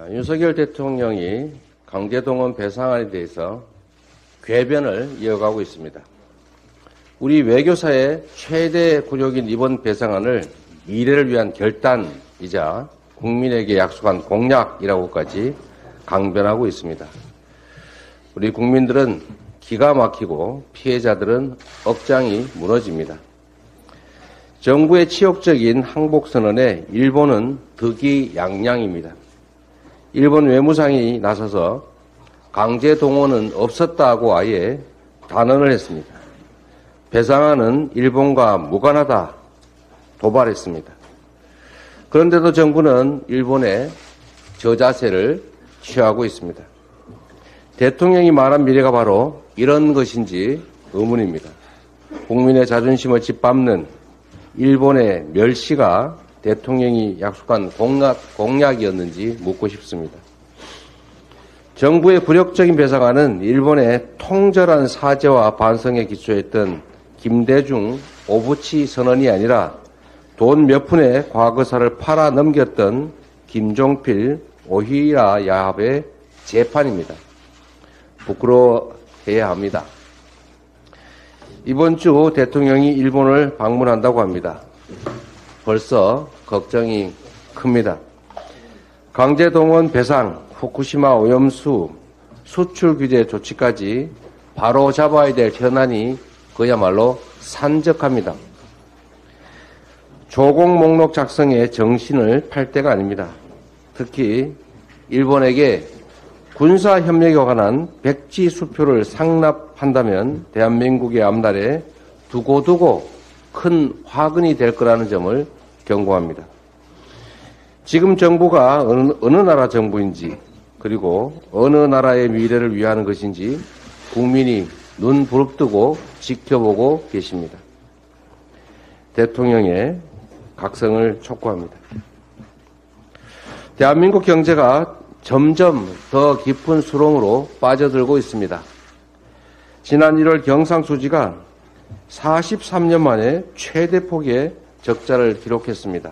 윤석열 대통령이 강제동원 배상안에 대해서 궤변을 이어가고 있습니다. 우리 외교사의 최대 굴욕인 이번 배상안을 미래를 위한 결단이자 국민에게 약속한 공약이라고까지 강변하고 있습니다. 우리 국민들은 기가 막히고 피해자들은 억장이 무너집니다. 정부의 치욕적인 항복선언에 일본은 득이양양입니다. 일본 외무상이 나서서 강제동원은 없었다고 아예 단언을 했습니다. 배상안은 일본과 무관하다 도발했습니다. 그런데도 정부는 일본의 저자세를 취하고 있습니다. 대통령이 말한 미래가 바로 이런 것인지 의문입니다. 국민의 자존심을 짓밟는 일본의 멸시가 대통령이 약속한 공약이었는지 묻고 싶습니다. 정부의 굴욕적인 배상안은 일본의 통절한 사죄와 반성에 기초했던 김대중 오부치 선언이 아니라 돈 몇 푼의 과거사를 팔아 넘겼던 김종필 오히라 야합의 재판입니다. 부끄러워해야 합니다. 이번 주 대통령이 일본을 방문한다고 합니다. 벌써 걱정이 큽니다. 강제동원 배상, 후쿠시마 오염수 수출 규제 조치까지 바로 잡아야 될 현안이 그야말로 산적합니다. 조공 목록 작성에 정신을 팔 때가 아닙니다. 특히 일본에게 군사협력에 관한 백지 수표를 상납한다면 대한민국의 앞날에 두고두고 큰 화근이 될 거라는 점을 경고합니다. 지금 정부가 어느 나라 정부인지 그리고 어느 나라의 미래를 위하는 것인지 국민이 눈 부릅뜨고 지켜보고 계십니다. 대통령의 각성을 촉구합니다. 대한민국 경제가 점점 더 깊은 수렁으로 빠져들고 있습니다. 지난 1월 경상수지가 43년 만에 최대폭의 적자를 기록했습니다.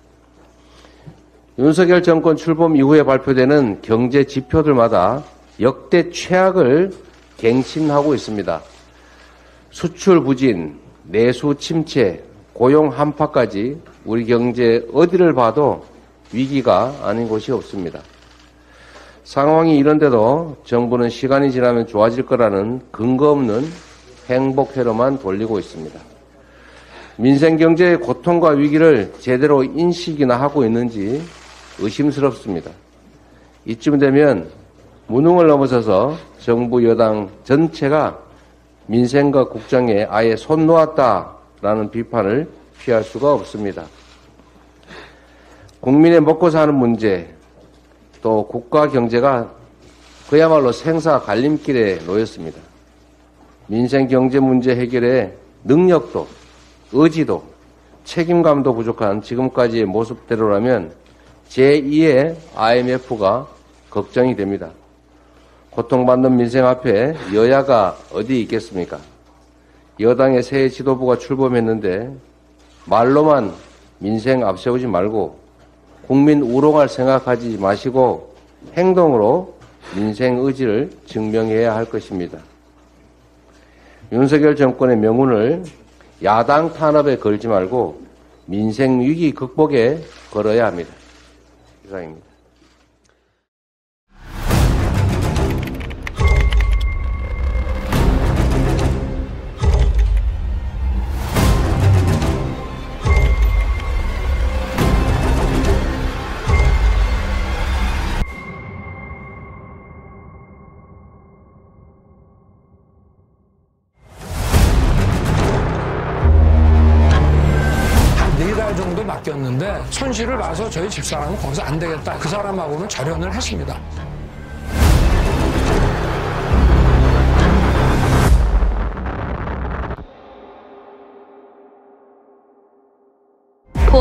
윤석열 정권 출범 이후에 발표되는 경제 지표들마다 역대 최악을 갱신하고 있습니다. 수출 부진, 내수 침체, 고용 한파까지 우리 경제 어디를 봐도 위기가 아닌 곳이 없습니다. 상황이 이런데도 정부는 시간이 지나면 좋아질 거라는 근거 없는 행복회로만 돌리고 있습니다. 민생 경제의 고통과 위기를 제대로 인식이나 하고 있는지 의심스럽습니다. 이쯤 되면 무능을 넘어서서 정부 여당 전체가 민생과 국정에 아예 손 놓았다라는 비판을 피할 수가 없습니다. 국민의 먹고 사는 문제, 또 국가 경제가 그야말로 생사 갈림길에 놓였습니다. 민생 경제 문제 해결에 능력도, 의지도, 책임감도 부족한 지금까지의 모습대로라면 제2의 IMF가 걱정이 됩니다. 고통받는 민생 앞에 여야가 어디 있겠습니까? 여당의 새 지도부가 출범했는데 말로만 민생 앞세우지 말고 국민 우롱할 생각하지 마시고 행동으로 민생 의지를 증명해야 할 것입니다. 윤석열 정권의 명운을 야당 탄압에 걸지 말고 민생 위기 극복에 걸어야 합니다. 이상입니다. 정도 맡겼는데 손실을 봐서 저희 집사람은 거기서 안 되겠다. 그 사람하고는 절연을 했습니다.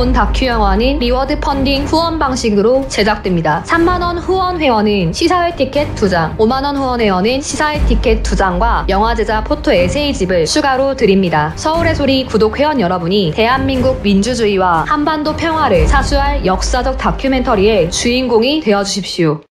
본 다큐 영화는 리워드 펀딩 후원 방식으로 제작됩니다. 3만원 후원 회원은 시사회 티켓 2장, 5만원 후원 회원은 시사회 티켓 2장과 영화 제작 포토 에세이집을 추가로 드립니다. 서울의 소리 구독 회원 여러분이 대한민국 민주주의와 한반도 평화를 사수할 역사적 다큐멘터리의 주인공이 되어주십시오.